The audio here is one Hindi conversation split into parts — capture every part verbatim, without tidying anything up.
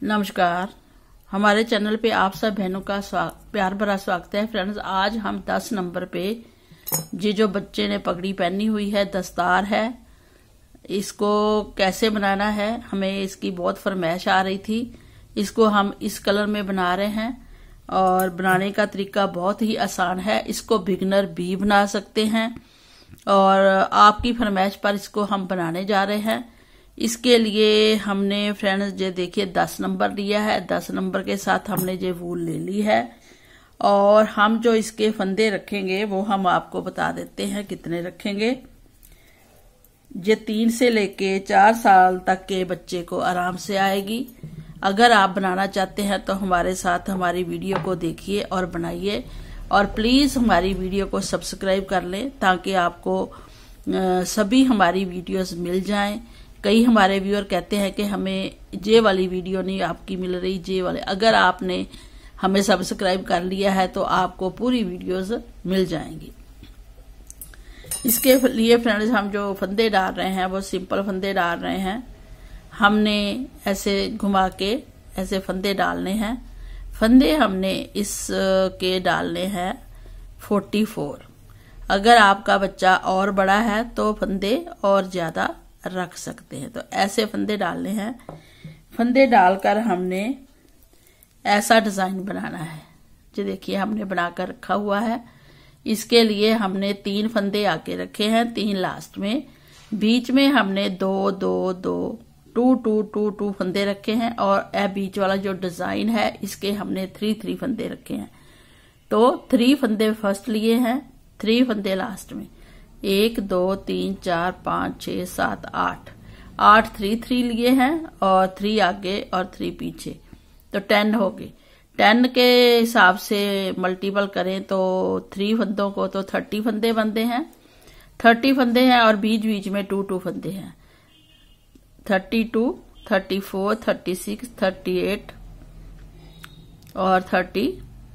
नमस्कार, हमारे चैनल पे आप सब बहनों का प्यार भरा स्वागत है। फ्रेंड्स, आज हम दस नंबर पे ये जो बच्चे ने पगड़ी पहनी हुई है, दस्तार है, इसको कैसे बनाना है, हमें इसकी बहुत फरमाइश आ रही थी। इसको हम इस कलर में बना रहे हैं और बनाने का तरीका बहुत ही आसान है। इसको बिगनर भी बना सकते हैं और आपकी फरमाइश पर इसको हम बनाने जा रहे हैं। इसके लिए हमने फ्रेंड्स ये देखिए दस नंबर लिया है। दस नंबर के साथ हमने ये वूल ले ली है और हम जो इसके फंदे रखेंगे वो हम आपको बता देते हैं कितने रखेंगे। ये तीन से लेके चार साल तक के बच्चे को आराम से आएगी। अगर आप बनाना चाहते हैं तो हमारे साथ हमारी वीडियो को देखिए और बनाइए और प्लीज हमारी वीडियो को सब्सक्राइब कर लें ताकि आपको सभी हमारी वीडियोस मिल जाएं। कई हमारे व्यूअर कहते हैं कि हमें जे वाली वीडियो नहीं आपकी मिल रही, जे वाले। अगर आपने हमें सब्सक्राइब कर लिया है तो आपको पूरी वीडियोस मिल जाएंगी। इसके लिए फ्रेंड्स हम जो फंदे डाल रहे हैं वो सिंपल फंदे डाल रहे हैं। हमने ऐसे घुमा के ऐसे फंदे डालने हैं। फंदे हमने इस के डालने हैं फोर्टी फोर। अगर आपका बच्चा और बड़ा है तो फंदे और ज्यादा रख सकते हैं। तो ऐसे फंदे डालने हैं। फंदे डालकर हमने ऐसा डिजाइन बनाना है। जो देखिए हमने बनाकर रखा हुआ है। इसके लिए हमने तीन फंदे आके रखे हैं, तीन लास्ट में। बीच में हमने दो दो दो टू टू टू टू फंदे रखे हैं और ए बीच वाला जो डिजाइन है इसके हमने थ्री थ्री फंदे रखे हैं। तो थ्री फंदे फर्स्ट लिए हैं, थ्री फंदे लास्ट में। एक दो तीन चार पांच छह सात आठ आठ थ्री थ्री लिए हैं और थ्री आगे और थ्री पीछे, तो टेन हो गए। टेन के हिसाब से मल्टीपल करें तो थ्री फंदों को तो थर्टी फंदे बनते हैं। थर्टी फंदे हैं और बीच बीच में टू टू फंदे हैं। Thirty two, thirty four, thirty six, thirty eight और thirty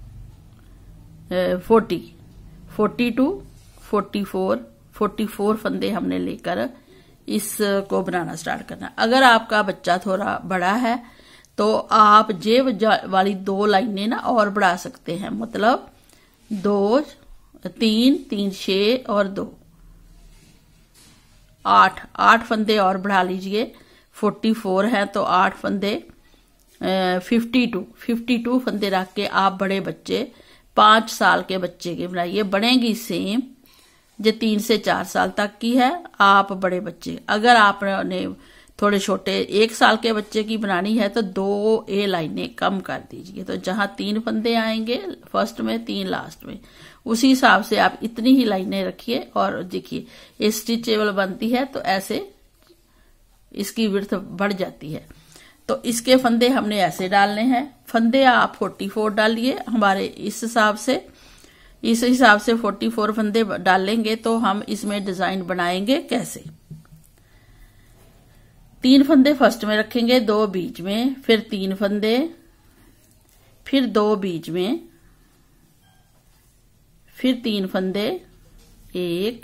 forty, forty two, forty four, forty four फंदे हमने लेकर इसको बनाना स्टार्ट करना। अगर आपका बच्चा थोड़ा बड़ा है तो आप जेब वाली दो लाइनें ना और बढ़ा सकते हैं। मतलब दो, तीन, तीन छह और दो आठ, आठ फंदे और बढ़ा लीजिए। फोर्टी फोर है तो आठ फंदे फिफ्टी टू, फिफ्टी टू फंदे रख के आप बड़े बच्चे पांच साल के बच्चे के बनाइए। बनेगी सेम जो तीन से चार साल तक की है। आप बड़े बच्चे, अगर आपने थोड़े छोटे एक साल के बच्चे की बनानी है तो दो ए लाइनें कम कर दीजिए। तो जहां तीन फंदे आएंगे फर्स्ट में, तीन लास्ट में, उसी हिसाब से आप इतनी ही लाइनें रखिए। और देखिए ये स्टिचेबल बनती है तो ऐसे इसकी विड्थ बढ़ जाती है। तो इसके फंदे हमने ऐसे डालने हैं। फंदे आप फोर्टी फोर डालिए हमारे इस हिसाब से। इस हिसाब से फोर्टी फोर फंदे डालेंगे तो हम इसमें डिजाइन बनाएंगे कैसे। तीन फंदे फर्स्ट में रखेंगे, दो बीच में, फिर तीन फंदे, फिर दो बीच में, फिर तीन फंदे, एक,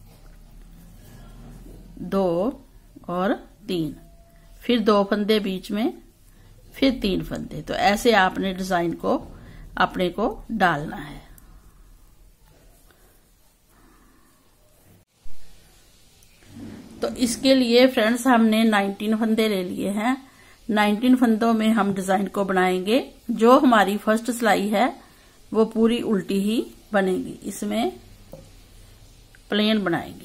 दो और तीन, फिर दो फंदे बीच में, फिर तीन फंदे। तो ऐसे आपने डिजाइन को अपने को डालना है। तो इसके लिए फ्रेंड्स हमने नाइनटीन फंदे ले लिए हैं। नाइनटीन फंदों में हम डिजाइन को बनाएंगे। जो हमारी फर्स्ट सिलाई है वो पूरी उल्टी ही बनेगी। इसमें प्लेन बनाएंगे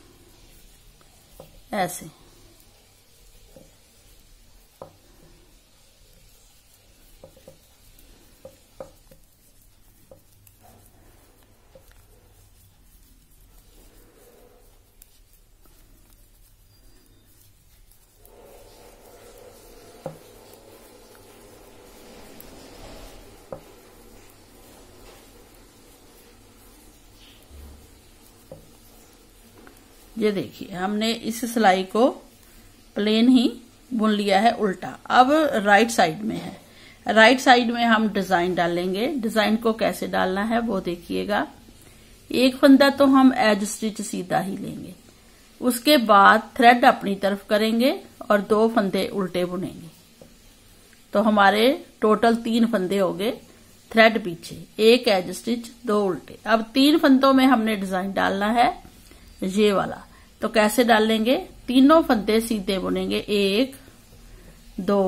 ऐसे। ये देखिए हमने इस सिलाई को प्लेन ही बुन लिया है उल्टा। अब राइट साइड में है। राइट साइड में हम डिजाइन डालेंगे। डिजाइन को कैसे डालना है वो देखिएगा। एक फंदा तो हम एज स्टिच सीधा ही लेंगे, उसके बाद थ्रेड अपनी तरफ करेंगे और दो फंदे उल्टे बुनेंगे। तो हमारे टोटल तीन फंदे हो गए थ्रेड पीछे, एक एज स्टिच, दो उल्टे। अब तीन फंदों में हमने डिजाइन डालना है ये वाला, तो कैसे डालेंगे? तीनों फंदे सीधे बुनेंगे, एक दो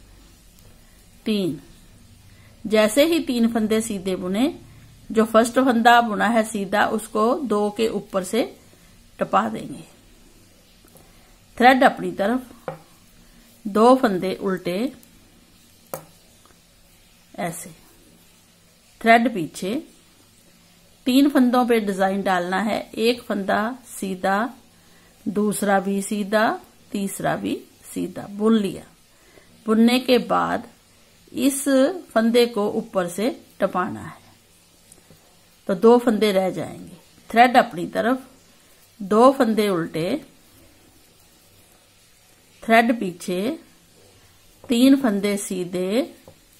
तीन। जैसे ही तीन फंदे सीधे बुने, जो फर्स्ट फंदा बुना है सीधा उसको दो के ऊपर से टपा देंगे, थ्रेड अपनी तरफ, दो फंदे उल्टे ऐसे, थ्रेड पीछे। तीन फंदों पे डिजाइन डालना है, एक फंदा सीधा, दूसरा भी सीधा, तीसरा भी सीधा। बुन लिया, बुनने के बाद इस फंदे को ऊपर से टपाना है, तो दो फंदे रह जाएंगे, थ्रेड अपनी तरफ, दो फंदे उल्टे, थ्रेड पीछे, तीन फंदे सीधे,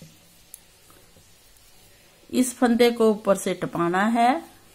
इस फंदे को ऊपर से टपाना है,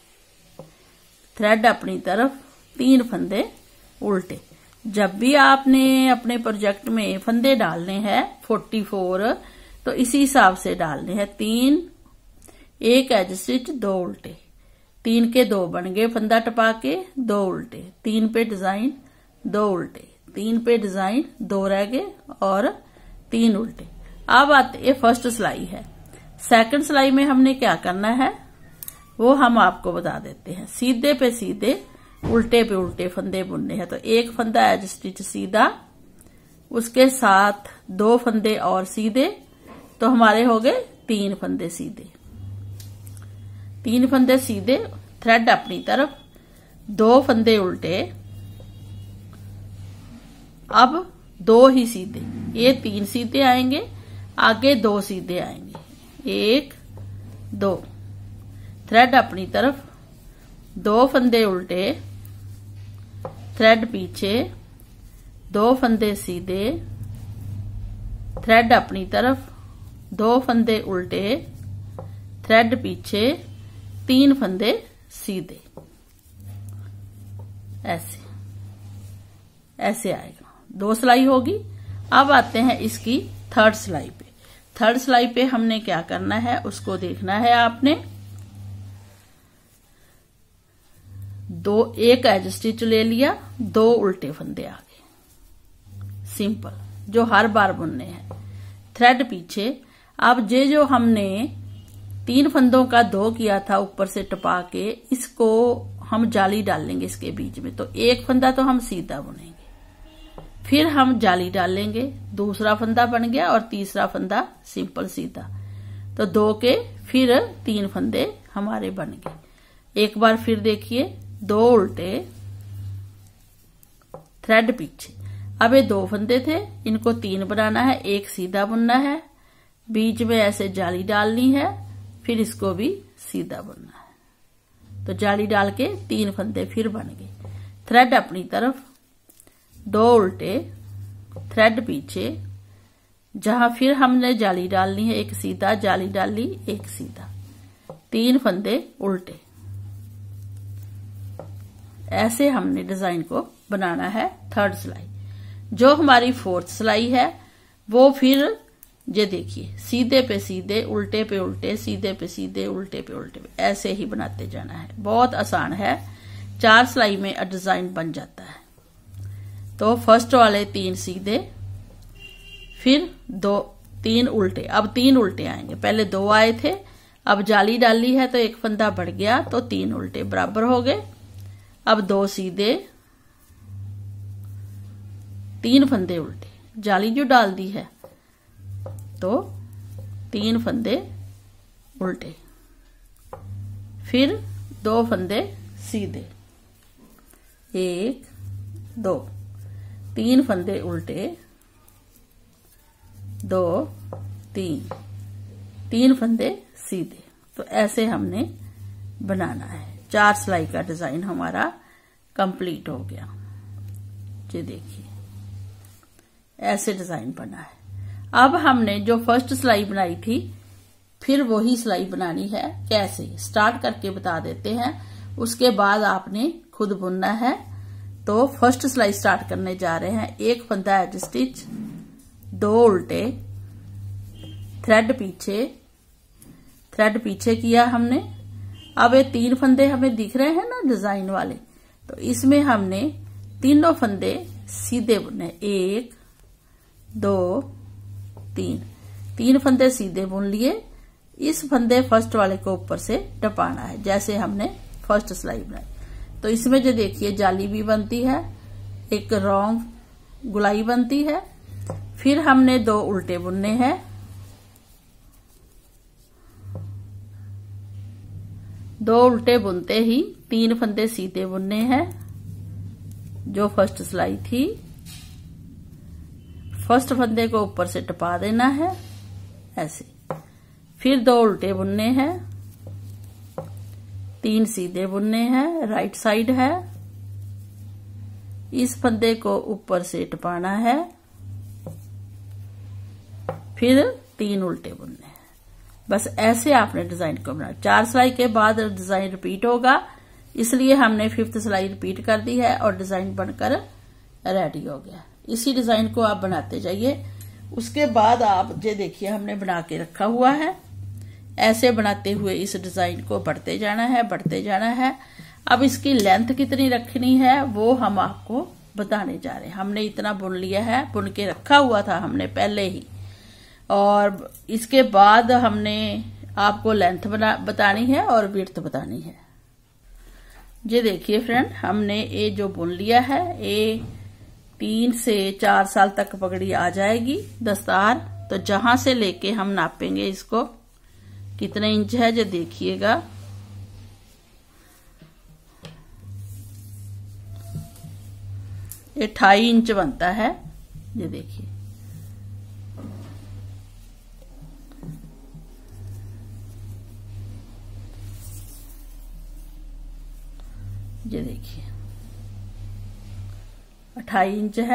थ्रेड अपनी तरफ, तीन फंदे उल्टे। जब भी आपने अपने प्रोजेक्ट में फंदे डालने हैं चौवालीस, तो इसी हिसाब से डालने हैं। तीन, एक एज स्टिच, दो उल्टे, तीन के दो बन गए, फंदा टपा के दो उल्टे, तीन पे डिजाइन, दो उल्टे, तीन पे डिजाइन, दो रह गए और तीन उल्टे। अब आते ये फर्स्ट सिलाई है। सेकंड सिलाई में हमने क्या करना है वो हम आपको बता देते हैं। सीधे पे सीधे, उल्टे पे उल्टे फंदे बुनने हैं। तो एक फंदा एज स्टिच सीधा, उसके साथ दो फंदे और सीधे, तो हमारे हो गए तीन फंदे सीधे। तीन फंदे सीधे, थ्रेड अपनी तरफ, दो फंदे उल्टे, अब दो ही सीधे, ये तीन सीधे आएंगे, आगे दो सीधे आएंगे, एक दो, थ्रेड अपनी तरफ, दो फंदे उल्टे, थ्रेड पीछे, दो फंदे सीधे, थ्रेड अपनी तरफ, दो फंदे उल्टे, थ्रेड पीछे, तीन फंदे सीधे, ऐसे ऐसे आएगा। दो सिलाई होगी। अब आते हैं इसकी थर्ड सिलाई पे। थर्ड सिलाई पे हमने क्या करना है उसको देखना है आपने। दो, एक एज स्टिच ले लिया, दो उल्टे फंदे आ गए, सिंपल, जो हर बार बुनने हैं, थ्रेड पीछे। अब ये जो हमने तीन फंदों का दो किया था ऊपर से टपा के, इसको हम जाली डालेंगे इसके बीच में। तो एक फंदा तो हम सीधा बुनेंगे, फिर हम जाली डालेंगे, दूसरा फंदा बन गया और तीसरा फंदा सिंपल सीधा, तो दो के फिर तीन फंदे हमारे बन गए। एक बार फिर देखिए, दो उल्टे, थ्रेड पीछे। अब ये दो फंदे थे, इनको तीन बनाना है, एक सीधा बुनना है, बीच में ऐसे जाली डालनी है, फिर इसको भी सीधा बुनना है। तो जाली डाल के तीन फंदे फिर बन गए, थ्रेड अपनी तरफ, दो उल्टे, थ्रेड पीछे, जहां फिर हमने जाली डालनी है, एक सीधा, जाली डाली, एक सीधा, तीन फंदे उल्टे। ऐसे हमने डिजाइन को बनाना है थर्ड सिलाई। जो हमारी फोर्थ सिलाई है वो फिर ये देखिए, सीधे पे सीधे, उल्टे पे उल्टे, सीधे पे सीधे, उल्टे पे उल्टे, ऐसे ही बनाते जाना है। बहुत आसान है, चार सिलाई में डिजाइन बन जाता है। तो फर्स्ट वाले तीन सीधे, फिर दो, तीन उल्टे, अब तीन उल्टे आएंगे, पहले दो आए थे, अब जाली डाली है तो एक फंदा बढ़ गया, तो तीन उल्टे बराबर हो गए। अब दो सीधे, तीन फंदे उल्टे, जाली जो डाल दी है, तो तीन फंदे उल्टे, फिर दो फंदे सीधे, एक दो, तीन फंदे उल्टे, दो तीन, तीन फंदे सीधे। तो ऐसे हमने बनाना है। चार सिलाई का डिजाइन हमारा कंप्लीट हो गया। ये देखिए, ऐसे डिजाइन बना है। अब हमने जो फर्स्ट सिलाई बनाई थी, फिर वही सिलाई बनानी है। कैसे स्टार्ट करके बता देते हैं, उसके बाद आपने खुद बुनना है। तो फर्स्ट सिलाई स्टार्ट करने जा रहे हैं। एक फंदा एज स्टिच, दो उल्टे, थ्रेड पीछे थ्रेड पीछे किया हमने। अब ये तीन फंदे हमें दिख रहे हैं ना डिजाइन वाले, तो इसमें हमने तीनों फंदे सीधे बुने, एक दो तीन, तीन फंदे सीधे बुन लिए। इस फंदे फर्स्ट वाले को ऊपर से टपाना है जैसे हमने फर्स्ट सिलाई बनाई। तो इसमें जो देखिए जाली भी बनती है, एक रॉन्ग गुलाई बनती है। फिर हमने दो उल्टे बुनने हैं, दो उल्टे बुनते ही तीन फंदे सीधे बुनने हैं जो फर्स्ट सिलाई थी। फर्स्ट फंदे को ऊपर से टपा देना है ऐसे। फिर दो उल्टे बुनने हैं, तीन सीधे बुनने हैं, राइट साइड है। इस फंदे को ऊपर से टपाना है, फिर तीन उल्टे बुनने हैं। बस ऐसे आपने डिजाइन को बनाना। चार सिलाई के बाद डिजाइन रिपीट होगा, इसलिए हमने फिफ्थ सिलाई रिपीट कर दी है और डिजाइन बनकर रेडी हो गया। इसी डिजाइन को आप बनाते जाइए। उसके बाद आप ये देखिए हमने बना के रखा हुआ है। ऐसे बनाते हुए इस डिजाइन को बढ़ते जाना है, बढ़ते जाना है। अब इसकी लेंथ कितनी रखनी है वो हम आपको बताने जा रहे हैं। हमने इतना बुन लिया है, बुन के रखा हुआ था हमने पहले ही, और इसके बाद हमने आपको लेंथ बना बतानी है और विड्थ बतानी है। ये देखिए फ्रेंड, हमने ये जो बुन लिया है, ये तीन से चार साल तक पगड़ी आ जाएगी दस्तार। तो जहां से लेके हम नापेंगे इसको कितने इंच है, जो देखिएगा। ये ढाई इंच बनता है, ये देखिए। ये देखिए अठाई इंच है।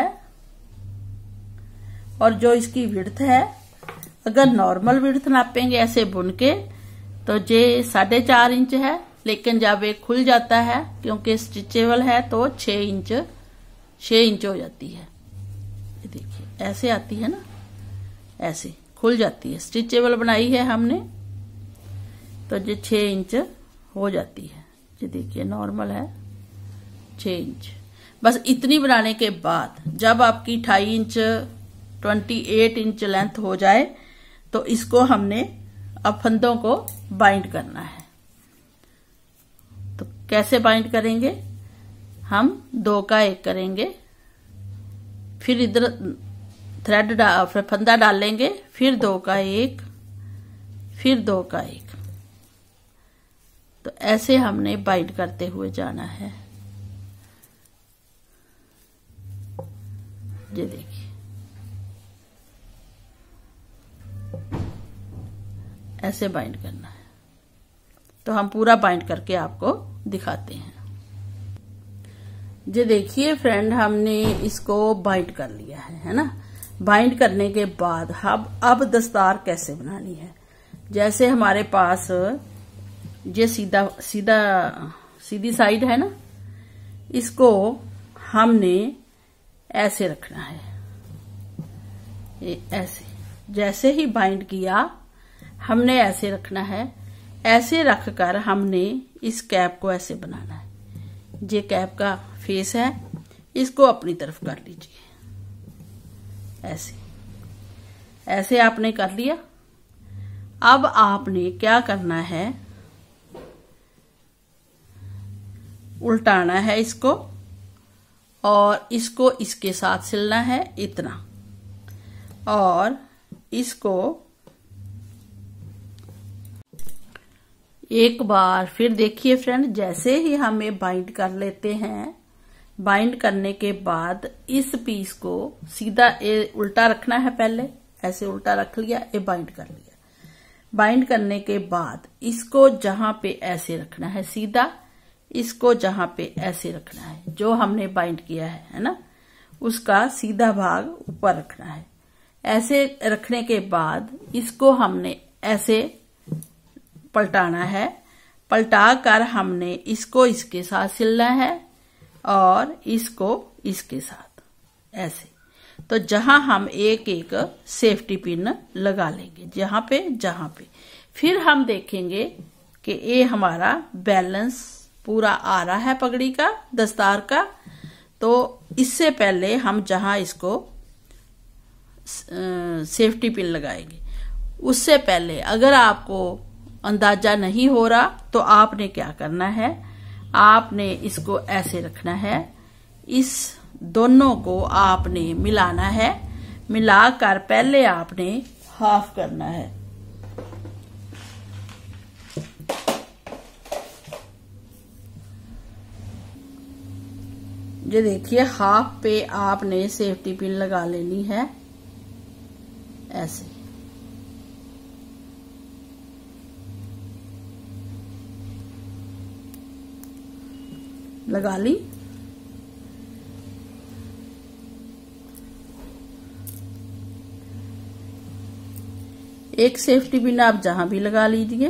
और जो इसकी विड्थ है, अगर नॉर्मल विड्थ नापेंगे ऐसे बुन के तो ये साढ़े चार इंच है, लेकिन जब ये खुल जाता है क्योंकि स्टिचेबल है तो छह इंच छह इंच हो जाती है। ये देखिए ऐसे आती है ना, ऐसे खुल जाती है। स्टिचेबल बनाई है हमने तो ये छह इंच हो जाती है। ये देखिए नॉर्मल है छह इंच। बस इतनी बनाने के बाद जब आपकी ढाई इंच अट्ठाईस इंच लेंथ हो जाए तो इसको हमने अब फंदों को बाइंड करना है। तो कैसे बाइंड करेंगे, हम दो का एक करेंगे, फिर इधर थ्रेड डा, फंदा डालेंगे, फिर दो का एक, फिर दो का एक। तो ऐसे हमने बाइंड करते हुए जाना है। ये देखिए ऐसे बाइंड करना है। तो हम पूरा बाइंड करके आपको दिखाते हैं। ये देखिए फ्रेंड, हमने इसको बाइंड कर लिया है, है ना। बाइंड करने के बाद अब अब दस्तार कैसे बनानी है। जैसे हमारे पास ये सीधा सीधा सीधी साइड है ना, इसको हमने ऐसे रखना है। ये ऐसे जैसे ही बाइंड किया हमने ऐसे रखना है। ऐसे रखकर हमने इस कैप को ऐसे बनाना है। ये कैप का फेस है, इसको अपनी तरफ कर लीजिए। ऐसे ऐसे आपने कर लिया। अब आपने क्या करना है, उल्टाना है इसको और इसको इसके साथ सिलना है इतना, और इसको एक बार फिर देखिए फ्रेंड, जैसे ही हम ये बाइंड कर लेते हैं, बाइंड करने के बाद इस पीस को सीधा ये उल्टा रखना है। पहले ऐसे उल्टा रख लिया, ये बाइंड कर लिया। बाइंड करने के बाद इसको जहां पे ऐसे रखना है सीधा, इसको जहां पे ऐसे रखना है, जो हमने बाइंड किया है है ना, उसका सीधा भाग ऊपर रखना है। ऐसे रखने के बाद इसको हमने ऐसे पलटाना है। पलटा कर हमने इसको इसके साथ सिलना है और इसको इसके साथ ऐसे। तो जहां हम एक एक सेफ्टी पिन लगा लेंगे, जहां पे जहां पे फिर हम देखेंगे कि ये हमारा बैलेंस पूरा आ रहा है पगड़ी का, दस्तार का। तो इससे पहले हम जहां इसको सेफ्टी पिन लगाएंगे, उससे पहले अगर आपको अंदाजा नहीं हो रहा तो आपने क्या करना है, आपने इसको ऐसे रखना है, इस दोनों को आपने मिलाना है, मिलाकर पहले आपने हाफ करना है। ये देखिए हाफ पे आपने सेफ्टी पिन लगा लेनी है, ऐसे लगा ली। एक सेफ्टी पिन आप जहां भी लगा लीजिए।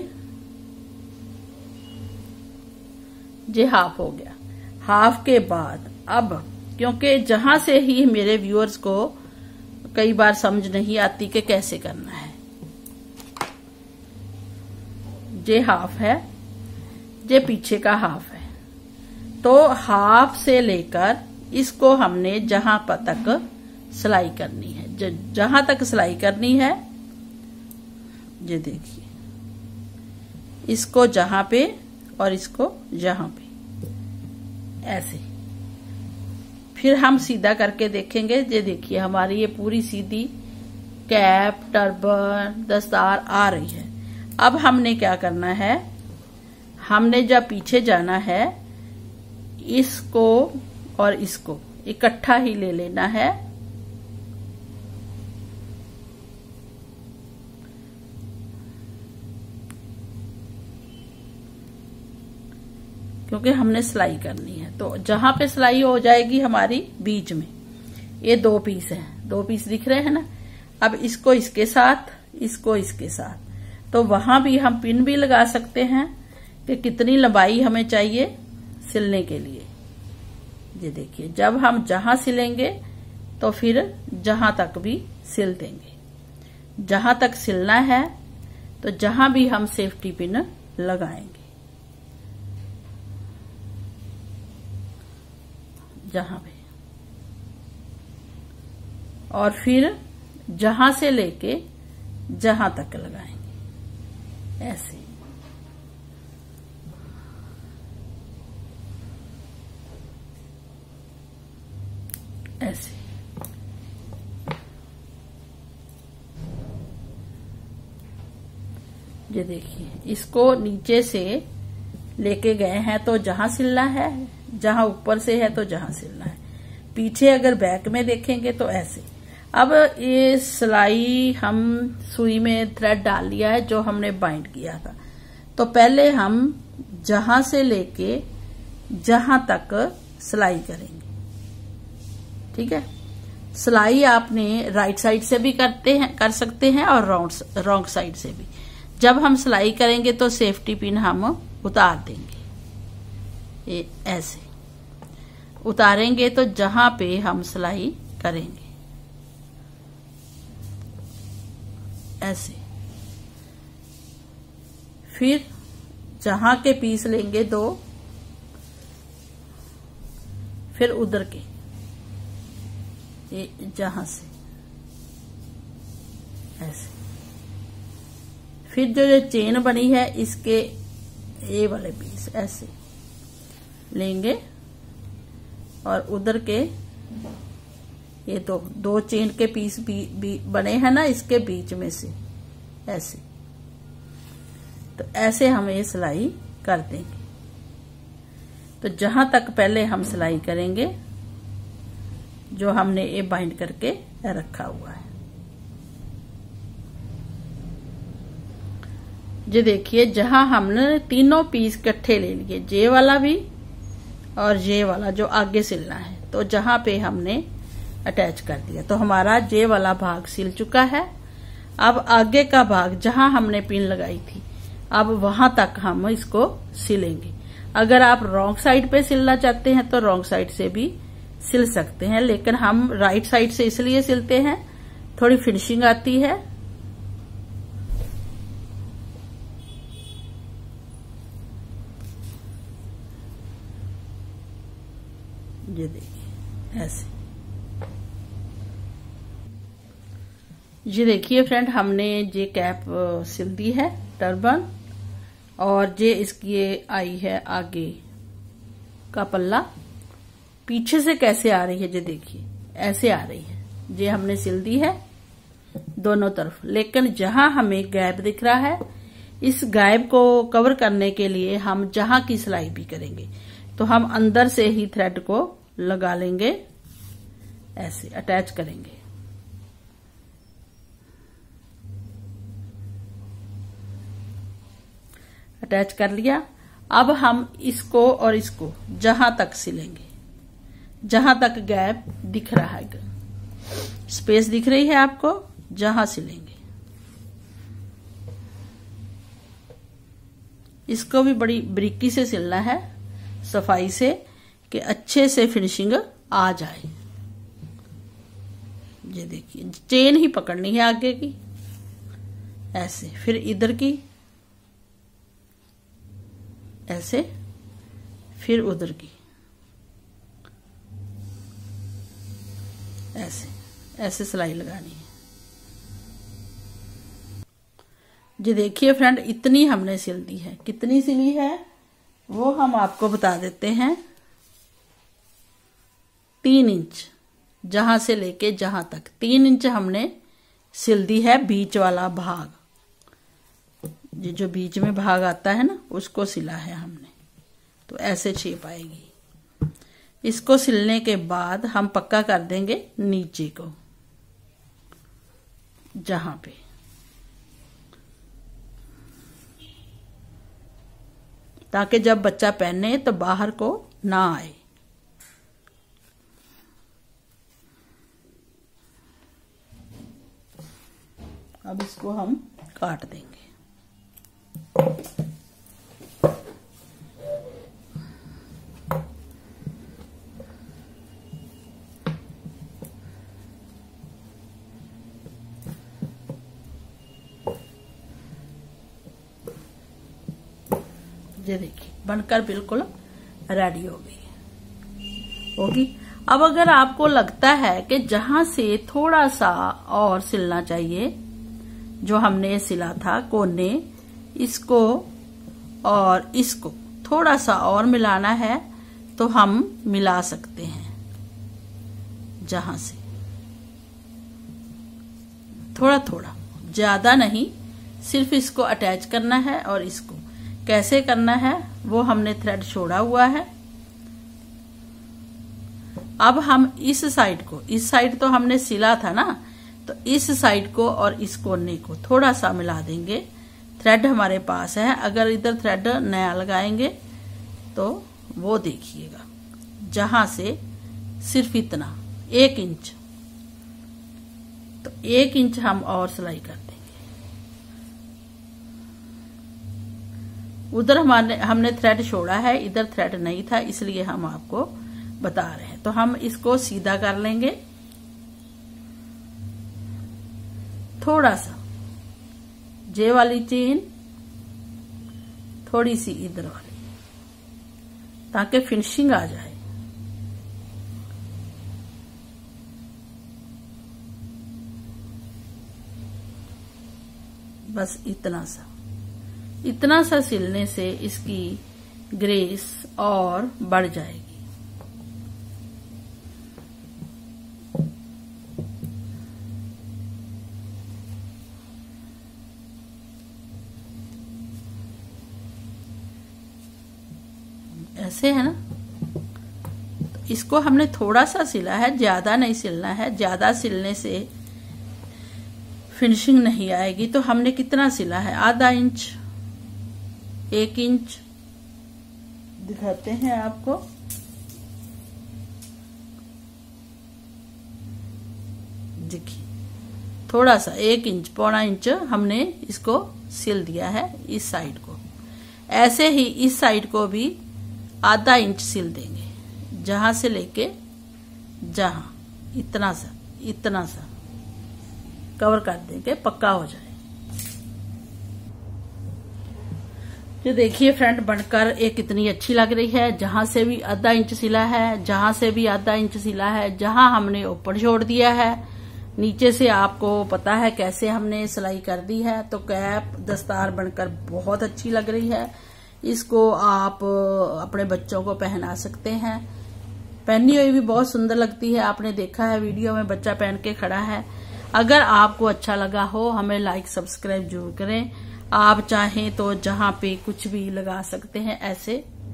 ये हाफ हो गया। हाफ के बाद अब क्योंकि जहां से ही मेरे व्यूअर्स को कई बार समझ नहीं आती कि कैसे करना है, ये हाफ है, ये पीछे का हाफ है, तो हाफ से लेकर इसको हमने जहां तक सिलाई करनी है, जहां तक सिलाई करनी है, ये देखिए, इसको जहां पे और इसको जहां पे, ऐसे। फिर हम सीधा करके देखेंगे। ये देखिए हमारी ये पूरी सीधी कैप, टर्बन, दस्तार आ रही है। अब हमने क्या करना है, हमने जब पीछे जाना है, इसको और इसको इकट्ठा ही ले लेना है, क्योंकि हमने सिलाई करनी है। तो जहां पे सिलाई हो जाएगी हमारी बीच में, ये दो पीस है, दो पीस दिख रहे हैं ना। अब इसको इसके साथ, इसको इसके साथ, तो वहां भी हम पिन भी लगा सकते हैं कि कितनी लंबाई हमें चाहिए सिलने के लिए। ये देखिए जब हम जहां सिलेंगे तो फिर जहां तक भी सिल देंगे, जहां तक सिलना है तो जहां भी हम सेफ्टी पिन लगाएंगे, जहां पे, और फिर जहां से लेके जहां तक लगाएंगे, ऐसे। ऐसे ये देखिए, इसको नीचे से लेके गए हैं तो जहां सिलना है, जहां ऊपर से है तो जहां सिलना है। पीछे अगर बैक में देखेंगे तो ऐसे। अब ये सिलाई हम सुई में थ्रेड डाल लिया है जो हमने बाइंड किया था। तो पहले हम जहां से लेके जहां तक सिलाई करेंगे, ठीक है। सिलाई आपने राइट साइड से भी करते हैं कर सकते हैं और रॉन्ग साइड से भी। जब हम सिलाई करेंगे तो सेफ्टी पिन हम उतार देंगे, ये ऐसे उतारेंगे तो जहां पे हम सिलाई करेंगे, ऐसे। फिर जहां के पीस लेंगे दो, फिर उधर के, ये जहां से ऐसे। फिर जो ये चेन बनी है इसके ये वाले पीस ऐसे लेंगे और उधर के ये दो दो चेन के पीस भी, भी बने हैं ना इसके बीच में से, ऐसे। तो ऐसे हम ये सिलाई कर देंगे। तो जहां तक पहले हम सिलाई करेंगे जो हमने ये बाइंड करके रखा हुआ है। ये देखिए जहां हमने तीनों पीस इकट्ठे ले लिए, जे वाला भी और जे वाला जो आगे सिलना है, तो जहां पे हमने अटैच कर दिया तो हमारा जे वाला भाग सिल चुका है। अब आगे का भाग जहां हमने पिन लगाई थी, अब वहां तक हम इसको सिलेंगे। अगर आप रॉन्ग साइड पे सिलना चाहते हैं तो रॉन्ग साइड से भी सिल सकते हैं, लेकिन हम राइट साइड से इसलिए सिलते हैं, थोड़ी फिनिशिंग आती है। ये देखिए ऐसे। ये देखिए फ्रेंड, हमने ये कैप सिल दी है टर्बन, और ये इसकी ये आई है आगे का पल्ला। पीछे से कैसे आ रही है, ये देखिए ऐसे आ रही है। ये हमने सिल दी है दोनों तरफ, लेकिन जहां हमें गैप दिख रहा है, इस गैप को कवर करने के लिए हम जहां की सिलाई भी करेंगे, तो हम अंदर से ही थ्रेड को लगा लेंगे, ऐसे अटैच करेंगे। अटैच कर लिया। अब हम इसको और इसको जहां तक सिलेंगे, जहां तक गैप दिख रहा है, स्पेस दिख रही है आपको, जहां सिलेंगे। इसको भी बड़ी बारीकी से सिलना है, सफाई से, कि अच्छे से फिनिशिंग आ जाए। ये देखिए चेन ही पकड़नी है आगे की, ऐसे, फिर इधर की ऐसे, फिर उधर की ऐसे, ऐसे सिलाई लगानी है। ये देखिए फ्रेंड, इतनी हमने सिल दी है। कितनी सिली है वो हम आपको बता देते हैं। तीन इंच जहां से लेके जहां तक, तीन इंच हमने सिल दी है बीच वाला भाग। ये जो बीच में भाग आता है ना, उसको सिला है हमने, तो ऐसे शेप आएगी। इसको सिलने के बाद हम पक्का कर देंगे नीचे को, जहां पे, ताकि जब बच्चा पहने तो बाहर को ना आए। अब इसको हम काट देंगे। ये देखिए बनकर बिल्कुल रेडी हो गई होगी। अब अगर आपको लगता है कि जहां से थोड़ा सा और सिलना चाहिए, जो हमने सिला था कोने, इसको और इसको थोड़ा सा और मिलाना है, तो हम मिला सकते हैं। जहां से थोड़ा थोड़ा, ज्यादा नहीं, सिर्फ इसको अटैच करना है। और इसको कैसे करना है वो हमने थ्रेड छोड़ा हुआ है। अब हम इस साइड को, इस साइड तो हमने सिला था ना, तो इस साइड को और इस कोने को थोड़ा सा मिला देंगे। थ्रेड हमारे पास है, अगर इधर थ्रेड नया लगाएंगे तो वो देखिएगा, जहां से सिर्फ इतना एक इंच, तो एक इंच हम और सिलाई कर देंगे। उधर हमारे हमने थ्रेड छोड़ा है, इधर थ्रेड नहीं था, इसलिए हम आपको बता रहे हैं। तो हम इसको सीधा कर लेंगे, थोड़ा सा जे वाली चेन, थोड़ी सी इधर वाली, ताकि फिनिशिंग आ जाए। बस इतना सा, इतना सा सिलने से इसकी ग्रेस और बढ़ जाएगी। ऐसे है ना, तो इसको हमने थोड़ा सा सिला है, ज्यादा नहीं सिलना है। ज्यादा सिलने से फिनिशिंग नहीं आएगी। तो हमने कितना सिला है, आधा इंच, एक इंच, दिखाते हैं आपको। देखिए थोड़ा सा, एक इंच, पौना इंच हमने इसको सिल दिया है इस साइड को। ऐसे ही इस साइड को भी आधा इंच सिल देंगे, जहां से लेके जहां इतना सा इतना सा कवर कर देंगे, पक्का हो जाए। ये देखिए फ्रेंड, बनकर एक कितनी अच्छी लग रही है। जहां से भी आधा इंच सिला है, जहां से भी आधा इंच सिला है, जहां हमने ऊपर छोड़ दिया है, नीचे से आपको पता है कैसे हमने सिलाई कर दी है। तो कैप दस्तार बनकर बहुत अच्छी लग रही है। इसको आप अपने बच्चों को पहना सकते हैं। पहनी हुई भी बहुत सुंदर लगती है। आपने देखा है वीडियो में बच्चा पहन के खड़ा है। अगर आपको अच्छा लगा हो, हमें लाइक सब्सक्राइब जरूर करें। आप चाहें तो जहां पे कुछ भी लगा सकते हैं ऐसे।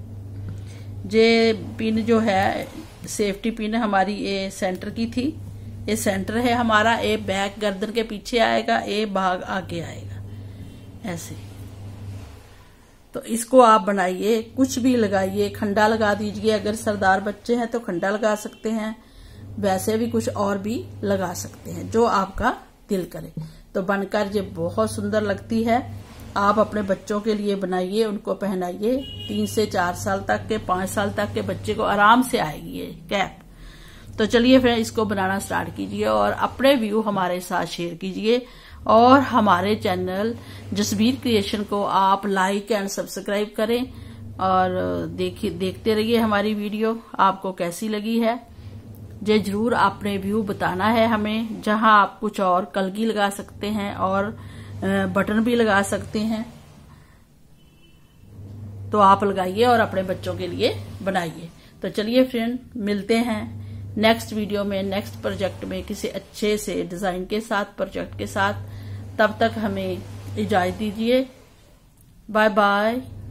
ये पिन जो है सेफ्टी पिन हमारी ये सेंटर की थी, ये सेंटर है हमारा। ये बैक गर्दन के पीछे आएगा, ये भाग आगे आएगा ऐसे। तो इसको आप बनाइए, कुछ भी लगाइए, खंडा लगा दीजिए। अगर सरदार बच्चे हैं तो खंडा लगा सकते हैं, वैसे भी कुछ और भी लगा सकते हैं, जो आपका दिल करे। तो बनकर ये बहुत सुंदर लगती है। आप अपने बच्चों के लिए बनाइए, उनको पहनाइए। तीन से चार साल तक के, पांच साल तक के बच्चे को आराम से आएगी ये कैप। तो चलिए फिर इसको बनाना स्टार्ट कीजिए और अपने व्यू हमारे साथ शेयर कीजिए। और हमारे चैनल जसबीर क्रिएशन को आप लाइक एंड सब्सक्राइब करें और देखिए देखते रहिए हमारी वीडियो आपको कैसी लगी है। ये जरूर आपने व्यू बताना है हमें। जहां आप कुछ और कलगी लगा सकते हैं और बटन भी लगा सकते हैं, तो आप लगाइए और अपने बच्चों के लिए बनाइए। तो चलिए फ्रेंड, मिलते हैं नेक्स्ट वीडियो में, नेक्स्ट प्रोजेक्ट में, किसी अच्छे से डिजाइन के साथ, प्रोजेक्ट के साथ। तब तक हमें इजाजत दीजिए। Bye bye.